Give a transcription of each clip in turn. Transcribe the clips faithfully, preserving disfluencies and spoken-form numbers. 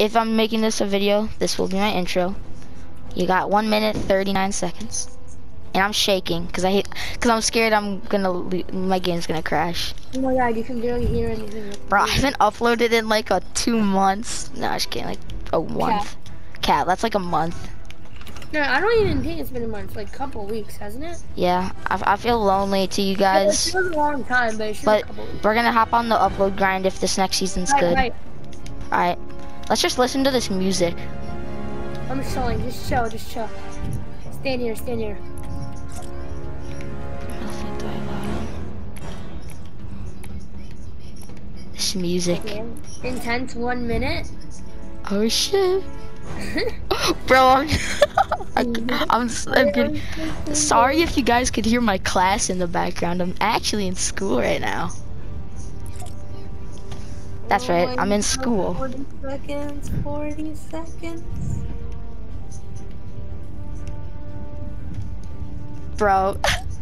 if I'm making this a video, this will be my intro. You got one minute thirty-nine seconds, and I'm shaking because I hate because I'm scared I'm gonna my game's gonna crash. Oh my god, you can barely hear anything. Bro, I haven't uploaded in like a two months. No, I just can't. Like a month. Cat. Cat, that's like a month. No, I don't even think it's been a month. Like a couple weeks, hasn't it? Yeah, I, I feel lonely to you guys. It feels a long time, but it's just But a couple weeks. we're gonna hop on the upload grind if this next season's Right, good. right. All right, let's just listen to this music. I'm chilling. Just chill. Just chill. Stand here. Stand here. This music. Intense one minute. Oh shit. Bro, I'm, I, I'm, I'm good. Sorry if you guys could hear my class in the background. I'm actually in school right now. That's right, I'm in school. forty seconds, forty seconds. Bro.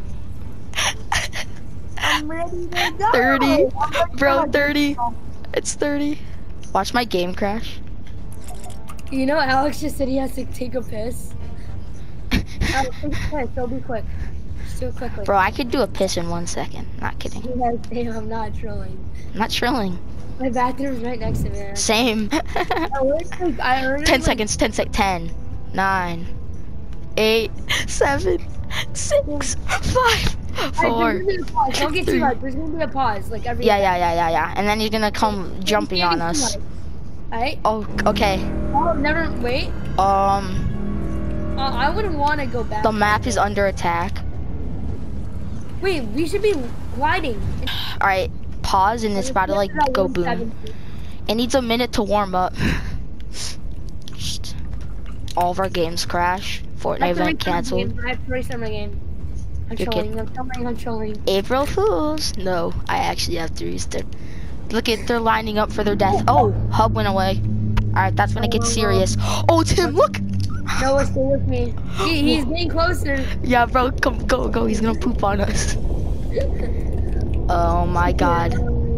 I'm ready to go. thirty. Oh Bro, God. thirty. It's thirty. Watch my game crash. You know, Alex just said he has to take a piss. Alex, take a piss. Don't be quick. Just do it quickly. Bro, I could do a piss in one second. Not kidding. Yes, damn, I'm not trolling. I'm not trilling. My bathroom's right next to me. Same. I heard, like, I heard ten it, seconds, ten sec, ten, nine, eight, seven, six, five, four. There's gonna be a pause. Don't get three. too much. There's gonna be a pause, like every. Yeah, yeah, yeah, yeah, yeah. And then you're gonna come jumping on us. Alright. Oh, okay. Oh, never. Wait. Um, Uh, I wouldn't want to go back. the map is under attack. Wait, we should be gliding. All right, pause, and it's about to like go boom. It needs a minute to warm up. Just all of our games crash. Fortnite event canceled. I have to restart my game. I'm You're trolling. I'm trolling. I'm trolling. April Fools. No, I actually have to restart. Look at, they're lining up for their death. Oh, hub went away. All right, that's when it gets serious. Oh, Tim, look. Noah, stay with me. He, he's getting closer. Yeah, bro, come, go, go. He's gonna poop on us. Oh my God.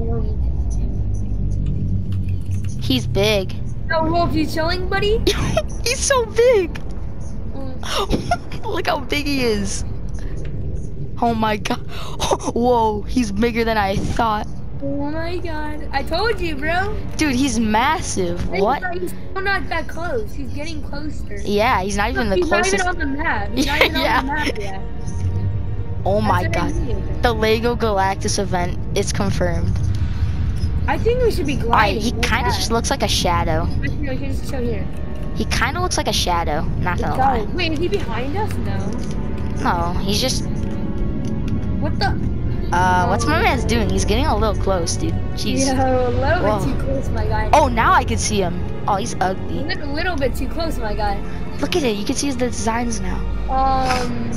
He's big. No, Wolf, you chilling, buddy? He's so big. Mm. Look how big he is. Oh my God. Whoa, he's bigger than I thought. Oh my God. I told you, bro. Dude, he's massive. What? He's still not that close. He's getting closer. Yeah, he's not even the he's closest. He's not even on the map. He's not even Yeah. on the map yet. Oh my That's what I God. mean. The Lego Galactus event is confirmed. I think we should be gliding. Alright, he with kind of that. just looks like a shadow. Actually, no, he can just chill here. He kind of looks like a shadow, not gonna Go. lie. Wait, is he behind us? No. No, he's just, What the? uh, what's my man's doing? He's getting a little close, dude. Jeez. Yo, a little Whoa. bit too close, my guy. Oh, now I can see him. Oh, he's A ugly. little, little bit too close, my guy. Look at it, you can see the designs now. Um.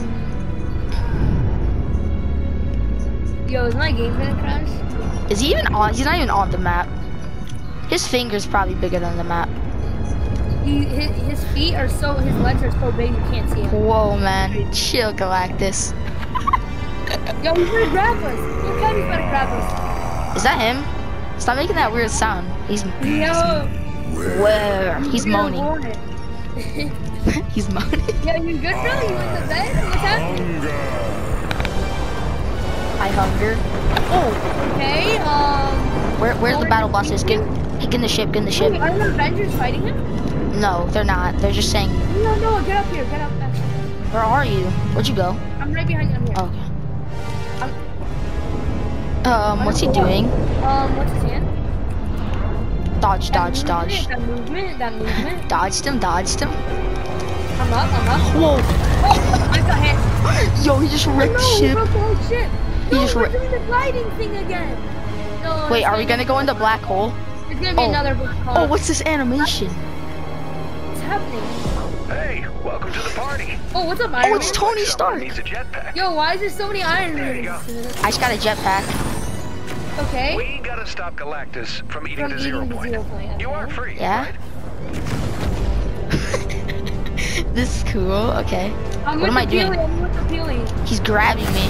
Yo, is my game gonna crash? Is he even on? He's not even on the map. His finger's probably bigger than the map. He, his, his feet are so, his legs are so big you can't see him. Whoa, man. Chill, Galactus. Yo, he's gonna grab us. Look how he's gonna grab us. Is that him? Stop making that weird sound. He's Yo. where? He's moaning. moaning. He's moaning. Yo, you good, bro? You in the bed? What's happening? I hunger. Oh, Okay, um. where, where's the battle bosses? Get, get in the ship. Get in the ship. Wait, are the Avengers fighting him? No, they're not. They're just saying, No, no, get up here. Get up. Actually, where are you? Where'd you go? I'm right behind you. I'm here. Oh, okay. I'm, Um, what's he doing? um, what's his hand? Dodge, That dodge, movement, dodge. That movement, that movement. Dodged him, dodged him. I'm up, I'm up. Whoa. Oh, I got hit. Yo, he just Oh, wrecked no, the he ship. broke the whole ship. He No, just we're wrecked- doing the gliding thing again. No, Wait, it's are we gonna gonna go in the black hole? There's gonna be Oh. another black hole. Oh, what's this animation? What's happening? Hey, welcome to the party. Oh, what's up, Iron Oh, it's Man? Tony Someone Stark. needs a jetpack. Yo, why is there so many Iron There you Mans? I just got a jetpack. Okay. We gotta stop Galactus from eating From the zero eating the point. zero point, You okay. are free, Yeah? right? This is cool. Okay. I'm What with am I the doing? Peely, I'm with the Peely. He's grabbing me.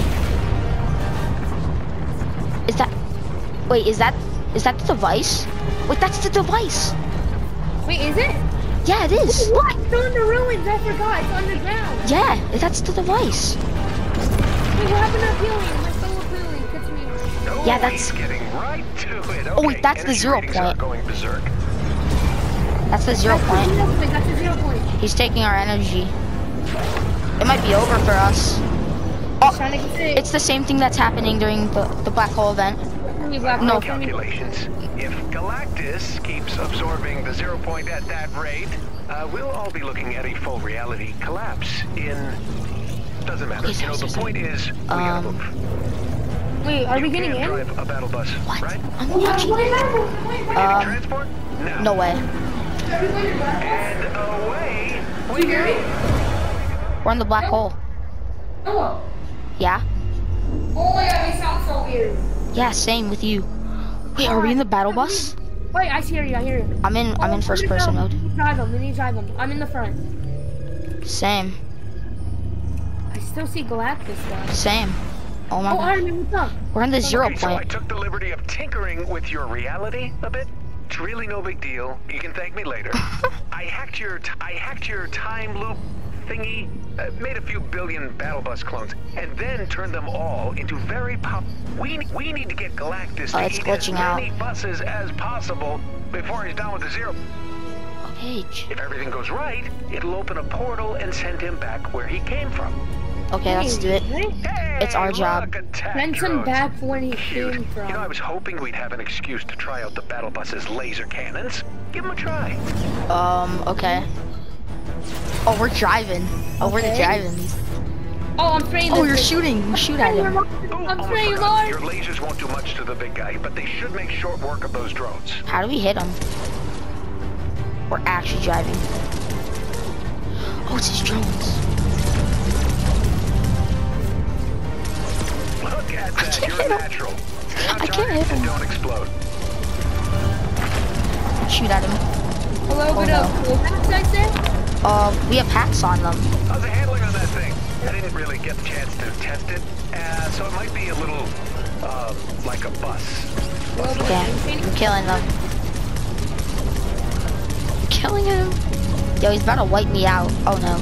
Is that? Wait, is that? Is that the device? Wait, that's the device. Wait, is it? Yeah, it is. What? It's on the ruins. I forgot. It's underground. Yeah, that's the device. Wait, what happened to helium? My soul of helium. Catch me. No, Yeah, that's- he's getting right to it. Oh, wait, Okay, that's the energy zero ratings are point. going berserk. That's the zero That's the point. zero point. That's the zero point. He's taking our energy. It might be over for us. He's trying to get it. It's the same thing that's happening during the, the black hole event. You black No. hole. Calculations. If Galactus keeps absorbing the zero point at that rate, uh, we'll all be looking at a full reality collapse in... Doesn't matter. Okay, You know, sorry, the sorry, point is, we gotta Um, move. Wait, are You we getting can't in? drive a battle bus, What? right? I'm watching. Needing Um, transport? No. no way. And away we go. We're in the black hole. Oh. Yeah? Oh my god, it sounds so weird. Yeah, same with you. Wait, are we in the battle bus? Wait, I hear you, I hear you. I'm in I'm in first person mode. We need to drive them, we need to drive them. I'm in the front. Same. I still see Galactus though. Same. Oh my Oh, god. Iron Man, what's up? We're in the zero Okay, so I point. took the liberty of tinkering with your reality a bit. It's really no big deal. You can thank me later. I hacked your t I hacked your time loop thingy, uh, made a few billion battle bus clones, and then turned them all into very pop. We we need to get Galactus Oh, to it's eat as glitching out. many buses as possible before he's done with the zero. Okay. If everything goes right, it'll open a portal and send him back where he came from. Okay, let's do it. Hey, It's our look, job. attack Send him drones. back where he Cute. came from. You know, I was hoping we'd have an excuse to try out the battle bus's laser cannons. Give them a try. Um, okay. Oh, we're driving. Oh, we're the Okay. driving. Oh, I'm spraying Oh, this you're thing. shooting. You shoot at him. Ooh, I'm almost spraying forgot. Mars. Your lasers won't do much to the big guy, but they should make short work of those drones. How do we hit him? We're actually driving. Oh, it's his drones. Look at I that. can't You're hit a him. natural. Stay on I can't target hit him. and don't explode. Shoot at him. Hello, Oh, good no. up. Cool hats, I said? Uh, we have hats on them. How's the handling on that thing? I didn't really get the chance to test it, uh, so it might be a little, uh, like a bus. Hello, good Okay, up. I'm killing them. I'm killing him. Yo, he's about to wipe me out. Oh no.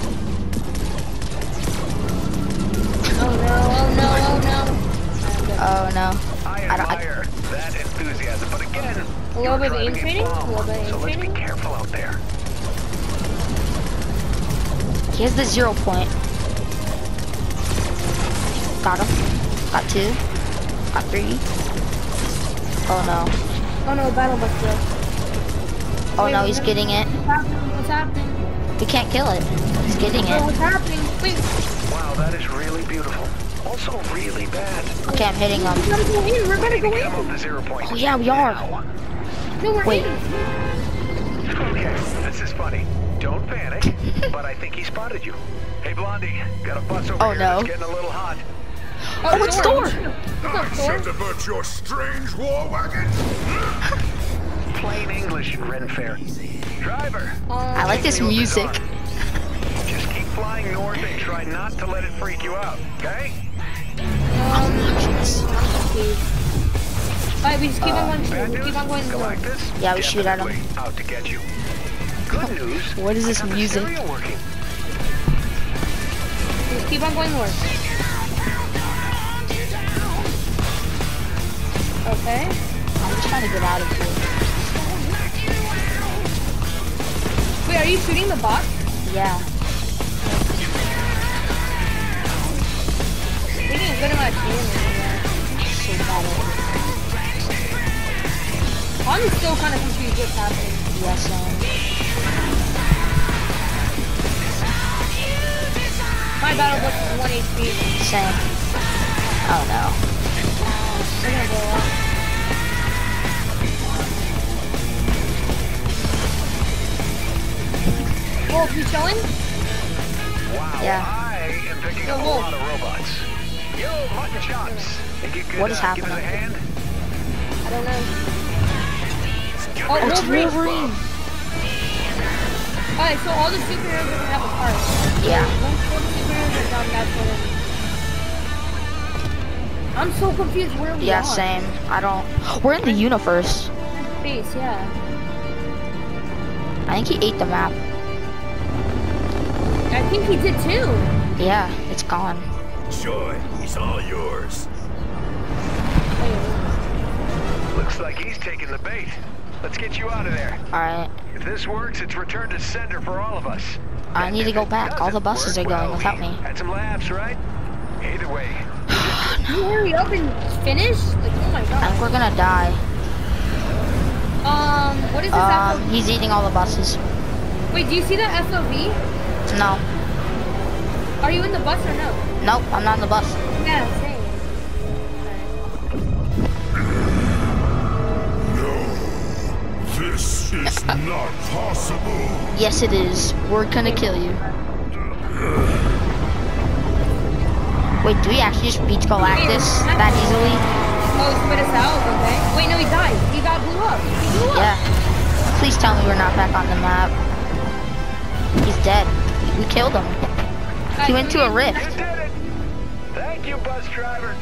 Oh no, oh no, oh no. Oh no. I I don't- I- admire that enthusiasm, but again, A little you're bit of driving aim a training? bomb, A little bit of so aim let's be training? careful out there. He has the zero point. Got him. Got two. Got three. Oh no. Oh no, battle bus broke. Oh Wait, no, wait, he's wait. getting it. What's happening? What's happening? We can't kill it. He's getting Bro, it. what's happening? Wait, Wow, that is really beautiful. Also really bad. Okay, I'm hitting we him. gotta go in. We're gonna go Get him up in. to zero point. Oh yeah, we are. now. No, we're Wait. in. Okay, this is funny. Don't panic, but I think he spotted you. Hey, Blondie, got a bus over Oh, here no. that's getting a little hot. Oh, it's Thor. What's I up, Thor? shall divert your strange war wagon. Plain English, Renfair. Driver. I like this take me with music. the car. Just keep flying north and try not to let it freak you out, okay? Um, Alright, we just keep on going Bad through. We news, keep on going through. Galactus. Yeah, we shoot at him. definitely out to get you. Good news. What is I this got the music? stereo working. Just keep on going north. Okay. I'm just trying to get out of here. Wait, are you shooting the bot? Yeah. We're getting a good amount of damage. So bad at it. I'm still kind of confused what's happening. Yes, um, My battle book is one H P. same. Oh no. We're gonna blow up. Wolf, you chilling? Wow, Yeah. I am picking Yo, up a Wolf. lot of robots. Yo, mutton chops. Think you could, What is uh, give us a happening? hand? I don't know. Get Oh, ready It's to Wolverine. move. Wolverine. Alright, so all the superheroes are gonna have a part. Yeah. Once all the superheroes are done, that's when it- I'm so confused where we Yeah, are. same. I don't. We're in the universe. Space, yeah. I think he ate the map. I think he did too. Yeah, it's gone. Joy, he's all yours. Looks like he's taking the bait. Let's get you out of there. Alright. If this works, it's return to sender for all of us. I need to go back. All the buses are going without me. Had some laughs, right? Either way. Can you hurry up and finish? Like, oh my I think god. we're gonna die. Um, what is this Um, F O V? he's eating all the buses. Wait, do you see that F O V? No. Are you in the bus or no? Nope, I'm not in the bus. Yeah, same. This is not possible. Yes, it is. We're gonna kill you. Wait, do we actually just beat Galactus that easily? Oh, spit us out? Okay. Wait, no, he died. He got blew up. He blew up. Yeah. Please tell me we're not back on the map. He's dead. We killed him. Guys, He went to a we- rift. You did it! Thank you, bus driver.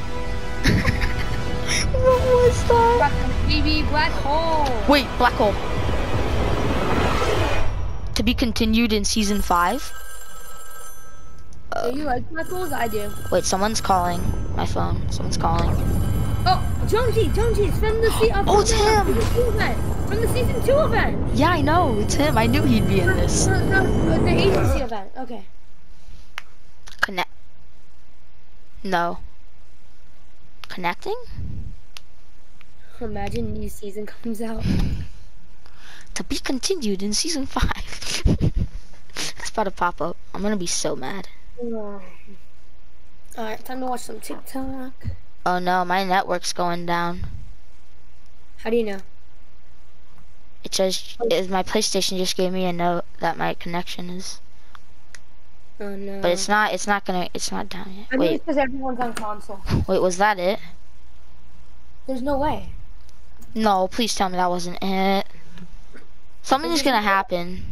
What was that? Baby black hole. Wait, black hole. To be continued in season five? Do you like black holes? I do. Wait, someone's calling my phone. Someone's calling. Oh, Jonesy, Jonesy, it's from the se- uh, Oh, from it's the him. season two event. From the season two event. Yeah, I know. It's him. I knew he'd be in this. The, the, the agency event. Okay. Connect. No. Connecting? Imagine new season comes out. To be continued in season five. It's about to pop up. I'm gonna be so mad. Oh. Alright, time to watch some TikTok. Oh no, my network's going down. How do you know? It says it, my PlayStation just gave me a note that my connection is, Oh no. but it's not. It's not gonna. It's not down I yet. think Wait, it's because everyone's on console. wait, was that it? There's no way. No, please tell me that wasn't it. Something's gonna happen.